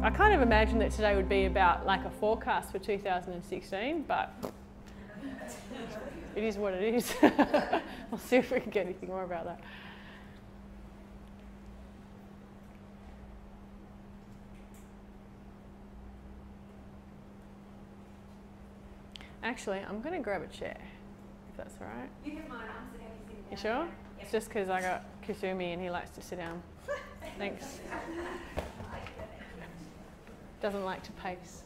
I kind of imagined that today would be about like a forecast for 2016, but it is what it is. We'll see if we can get anything more about that. Actually, I'm going to grab a chair, if that's all right. You can mind, I'm sitting down. You sure? Yep. It's just because I got Kusumi and he likes to sit down. Thanks. Doesn't like to pace.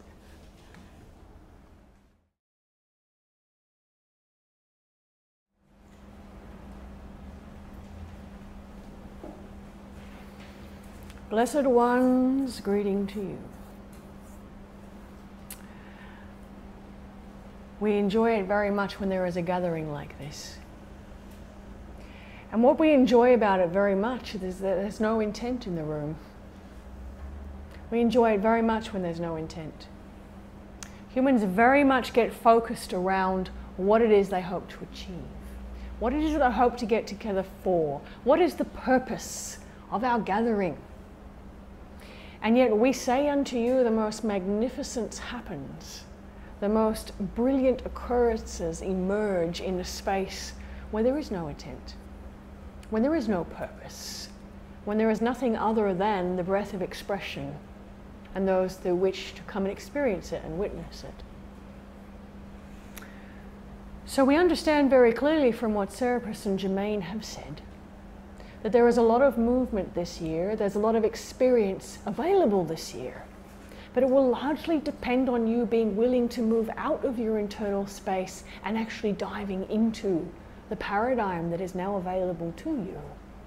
Blessed ones, greeting to you. We enjoy it very much when there is a gathering like this. And what we enjoy about it very much is that there's no intent in the room. We enjoy it very much when there's no intent. Humans very much get focused around what it is they hope to achieve. What it is that they hope to get together for. What is the purpose of our gathering? And yet we say unto you the most magnificence happens. The most brilliant occurrences emerge in a space where there is no intent, when there is no purpose, when there is nothing other than the breath of expression and those who wish to come and experience it and witness it. So we understand very clearly from what Serapis and Germaine have said that there is a lot of movement this year, there's a lot of experience available this year. But it will largely depend on you being willing to move out of your internal space and actually diving into the paradigm that is now available to you.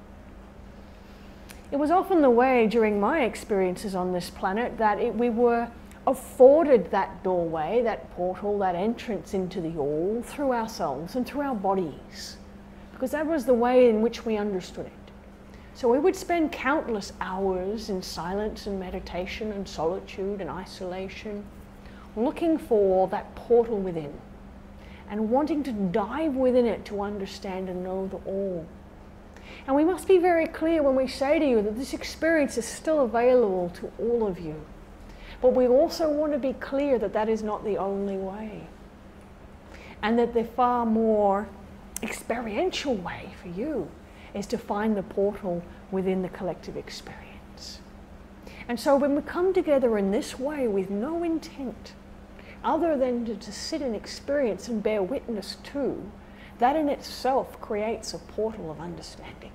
It was often the way during my experiences on this planet that we were afforded that doorway, that portal, that entrance into the all through ourselves and through our bodies, because that was the way in which we understood it. So we would spend countless hours in silence and meditation and solitude and isolation, looking for that portal within and wanting to dive within it to understand and know the all. And we must be very clear when we say to you that this experience is still available to all of you. But we also want to be clear that that is not the only way, and that the far more experiential way for you is to find the portal within the collective experience. And so when we come together in this way with no intent other than to sit and experience and bear witness to, that in itself creates a portal of understanding.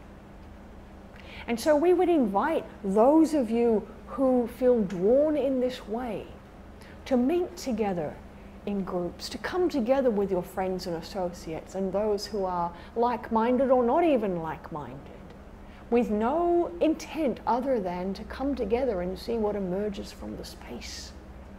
And so we would invite those of you who feel drawn in this way to meet together in groups, to come together with your friends and associates and those who are like-minded or not even like-minded, with no intent other than to come together and see what emerges from the space.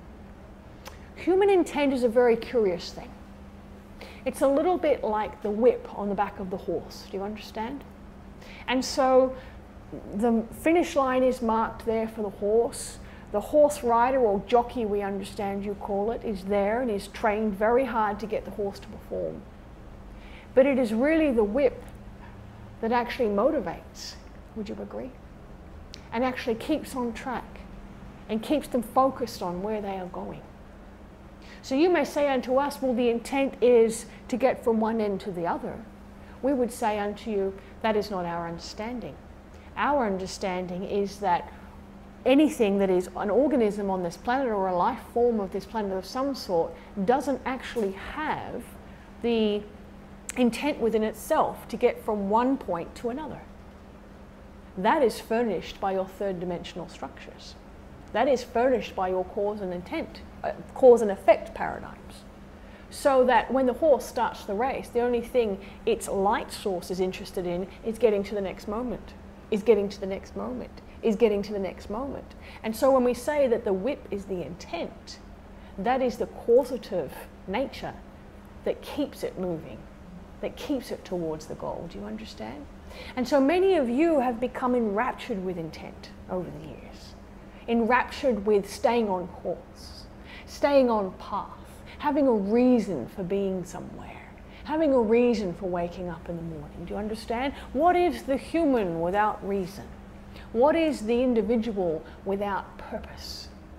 Human intent is a very curious thing. It's a little bit like the whip on the back of the horse. Do you understand? And so the finish line is marked there for the horse. The horse rider, or jockey we understand you call it, is there and is trained very hard to get the horse to perform. But it is really the whip that actually motivates, would you agree? And actually keeps on track and keeps them focused on where they are going. So you may say unto us, well, the intent is to get from one end to the other. We would say unto you, that is not our understanding. Our understanding is that anything that is an organism on this planet or a life form of this planet of some sort doesn't actually have the intent within itself to get from one point to another. That is furnished by your third dimensional structures. That is furnished by your cause and effect paradigms. So that when the horse starts the race, the only thing its light source is interested in is getting to the next moment, is getting to the next moment, is getting to the next moment. And so when we say that the whip is the intent, that is the causative nature that keeps it moving, that keeps it towards the goal. Do you understand? And so many of you have become enraptured with intent over the years, enraptured with staying on course, staying on path, having a reason for being somewhere, having a reason for waking up in the morning. Do you understand? What is the human without reason? What is the individual without purpose?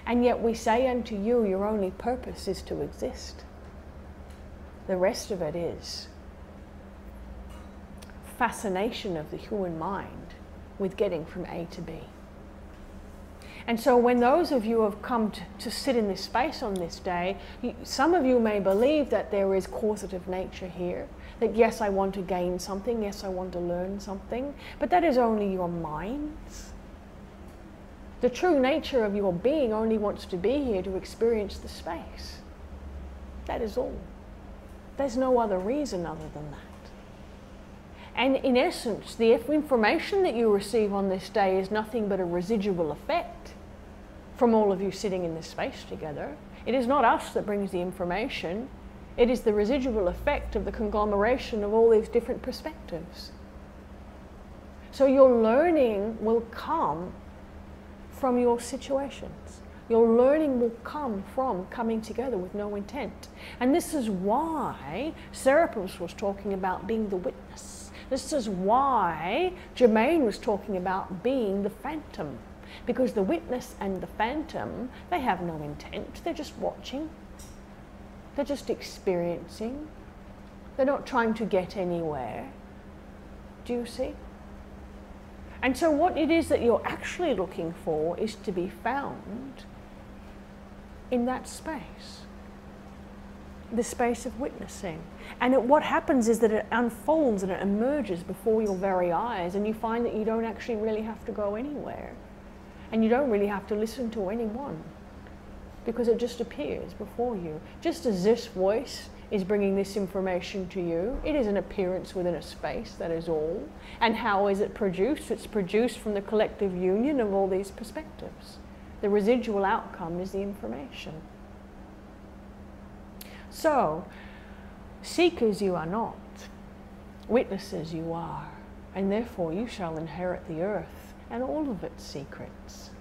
And yet we say unto you, your only purpose is to exist. The rest of it is fascination of the human mind with getting from A to B. And so when those of you have come to sit in this space on this day, some of you may believe that there is causative nature here, that yes, I want to gain something, yes, I want to learn something, but that is only your minds. The true nature of your being only wants to be here to experience the space. That is all. There's no other reason other than that. And in essence, the information that you receive on this day is nothing but a residual effect from all of you sitting in this space together. It is not us that brings the information. It is the residual effect of the conglomeration of all these different perspectives. So your learning will come from your situations. Your learning will come from coming together with no intent. And this is why Serapis was talking about being the witness. This is why Germain was talking about being the phantom. Because the witness and the phantom, they have no intent. They're just watching. They're just experiencing. They're not trying to get anywhere. Do you see? And so what it is that you're actually looking for is to be found in that space. The space of witnessing. And what happens is that it unfolds and it emerges before your very eyes, and you find that you don't actually really have to go anywhere. And you don't really have to listen to anyone, because it just appears before you. Just as this voice is bringing this information to you, it is an appearance within a space, that is all. And how is it produced? It's produced from the collective union of all these perspectives. The residual outcome is the information. So, seekers you are not, witnesses you are, and therefore you shall inherit the earth and all of its secrets.